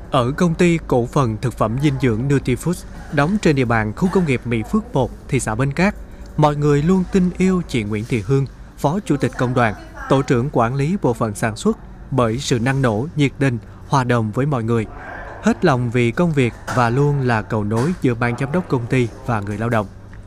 Ở công ty cổ phần thực phẩm dinh dưỡng Nutrifoods, đóng trên địa bàn khu công nghiệp Mỹ Phước 1, thị xã Bến Cát, mọi người luôn tin yêu chị Nguyễn Thị Hương, Phó Chủ tịch Công đoàn, Tổ trưởng Quản lý Bộ phận Sản xuất, bởi sự năng nổ, nhiệt tình, hòa đồng với mọi người, hết lòng vì công việc và luôn là cầu nối giữa ban giám đốc công ty và người lao động.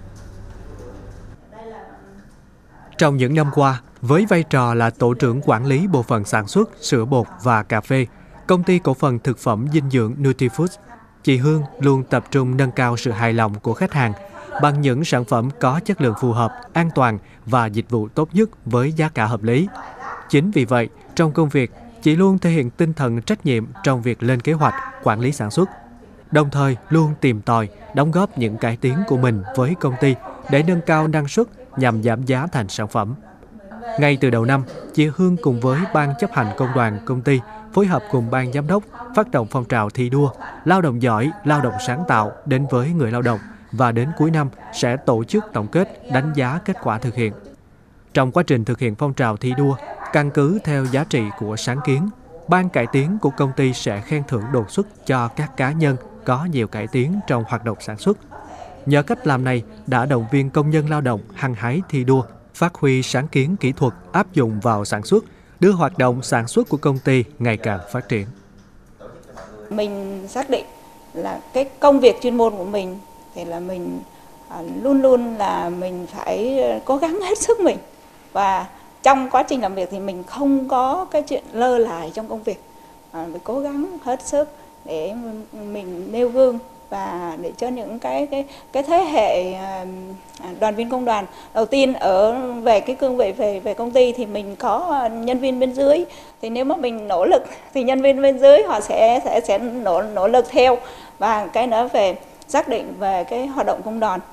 Trong những năm qua, với vai trò là Tổ trưởng Quản lý Bộ phận Sản xuất, sữa bột và cà phê, Công ty cổ phần thực phẩm dinh dưỡng Nutrifoods, chị Hương luôn tập trung nâng cao sự hài lòng của khách hàng bằng những sản phẩm có chất lượng phù hợp, an toàn và dịch vụ tốt nhất với giá cả hợp lý. Chính vì vậy, trong công việc, chị luôn thể hiện tinh thần trách nhiệm trong việc lên kế hoạch, quản lý sản xuất, đồng thời luôn tìm tòi, đóng góp những cải tiến của mình với công ty để nâng cao năng suất nhằm giảm giá thành sản phẩm. Ngay từ đầu năm, chị Hương cùng với Ban chấp hành Công đoàn công ty phối hợp cùng Ban giám đốc phát động phong trào thi đua, lao động giỏi, lao động sáng tạo đến với người lao động và đến cuối năm sẽ tổ chức tổng kết đánh giá kết quả thực hiện. Trong quá trình thực hiện phong trào thi đua, căn cứ theo giá trị của sáng kiến, Ban cải tiến của công ty sẽ khen thưởng đột xuất cho các cá nhân có nhiều cải tiến trong hoạt động sản xuất. Nhờ cách làm này đã động viên công nhân lao động hăng hái thi đua, phát huy sáng kiến kỹ thuật áp dụng vào sản xuất, đưa hoạt động sản xuất của công ty ngày càng phát triển. Mình xác định là cái công việc chuyên môn của mình thì là mình luôn luôn là mình phải cố gắng hết sức mình, và trong quá trình làm việc thì mình không có cái chuyện lơ là trong công việc, phải cố gắng hết sức để mình nêu gương và để cho những cái thế hệ đoàn viên công đoàn. Đầu tiên về cái cương vị về công ty thì mình có nhân viên bên dưới, thì nếu mà mình nỗ lực thì nhân viên bên dưới họ sẽ nỗ lực theo. Và cái nữa về xác định về cái hoạt động công đoàn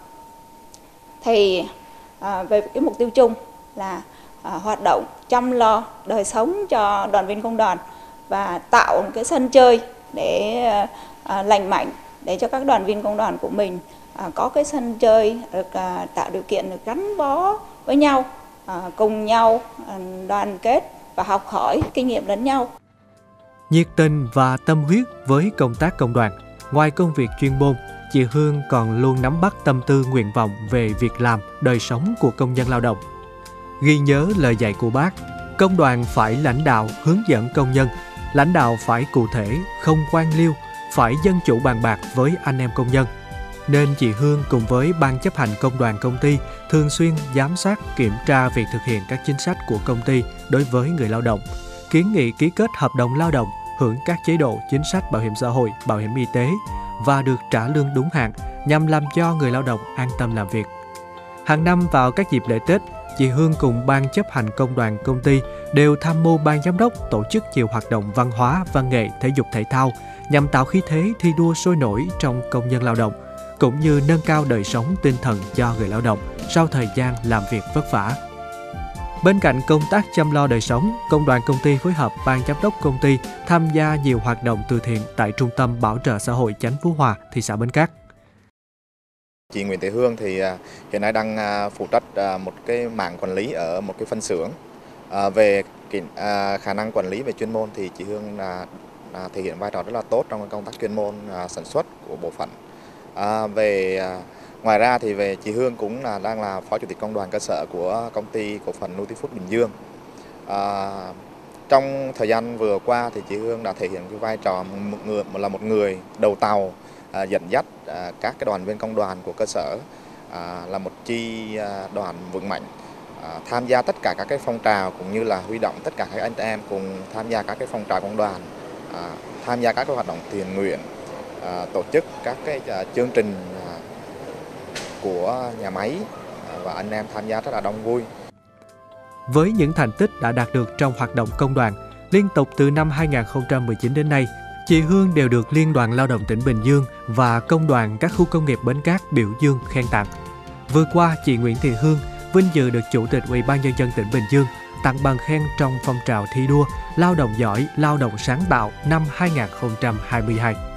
thì về cái mục tiêu chung là hoạt động chăm lo đời sống cho đoàn viên công đoàn và tạo một cái sân chơi để lành mạnh để cho các đoàn viên công đoàn của mình có cái sân chơi được tạo điều kiện được gắn bó với nhau, cùng nhau đoàn kết và học hỏi kinh nghiệm lẫn nhau. Nhiệt tình và tâm huyết với công tác công đoàn, ngoài công việc chuyên môn, chị Hương còn luôn nắm bắt tâm tư nguyện vọng về việc làm, đời sống của công nhân lao động. Ghi nhớ lời dạy của Bác, công đoàn phải lãnh đạo, hướng dẫn công nhân, lãnh đạo phải cụ thể, không quan liêu, phải dân chủ bàn bạc với anh em công nhân. Nên chị Hương cùng với Ban chấp hành Công đoàn công ty thường xuyên giám sát, kiểm tra việc thực hiện các chính sách của công ty đối với người lao động, kiến nghị ký kết hợp đồng lao động, hưởng các chế độ chính sách bảo hiểm xã hội, bảo hiểm y tế và được trả lương đúng hạn nhằm làm cho người lao động an tâm làm việc. Hàng năm vào các dịp lễ Tết, chị Hương cùng Ban chấp hành Công đoàn công ty đều tham mưu Ban giám đốc tổ chức nhiều hoạt động văn hóa, văn nghệ, thể dục thể thao nhằm tạo khí thế thi đua sôi nổi trong công nhân lao động, cũng như nâng cao đời sống tinh thần cho người lao động sau thời gian làm việc vất vả. Bên cạnh công tác chăm lo đời sống, Công đoàn công ty phối hợp Ban giám đốc công ty tham gia nhiều hoạt động từ thiện tại Trung tâm Bảo trợ xã hội Chánh Phú Hòa, thị xã Bến Cát. Chị Nguyễn Thị Hương thì hiện nay đang phụ trách một cái mảng quản lý ở một cái phân xưởng. Về khả năng quản lý về chuyên môn thì chị Hương thể hiện vai trò rất là tốt trong công tác chuyên môn sản xuất của bộ phận. Ngoài ra thì chị Hương cũng đang là Phó Chủ tịch Công đoàn cơ sở của công ty cổ phần Nutrifoods Bình Dương. Trong thời gian vừa qua thì chị Hương đã thể hiện cái vai trò là một người đầu tàu, dẫn dắt các cái đoàn viên công đoàn của cơ sở, là một chi đoàn vững mạnh, tham gia tất cả các cái phong trào cũng như là huy động tất cả các anh em cùng tham gia các cái phong trào công đoàn, tham gia các cái hoạt động thiện nguyện, tổ chức các cái chương trình của nhà máy và anh em tham gia rất là đông vui. Với những thành tích đã đạt được trong hoạt động công đoàn, liên tục từ năm 2019 đến nay, chị Hương đều được Liên đoàn Lao động tỉnh Bình Dương và Công đoàn các khu công nghiệp Bến Cát biểu dương khen tặng. Vừa qua, chị Nguyễn Thị Hương vinh dự được Chủ tịch Ủy ban Nhân dân tỉnh Bình Dương tặng bằng khen trong phong trào thi đua lao động giỏi, lao động sáng tạo năm 2022.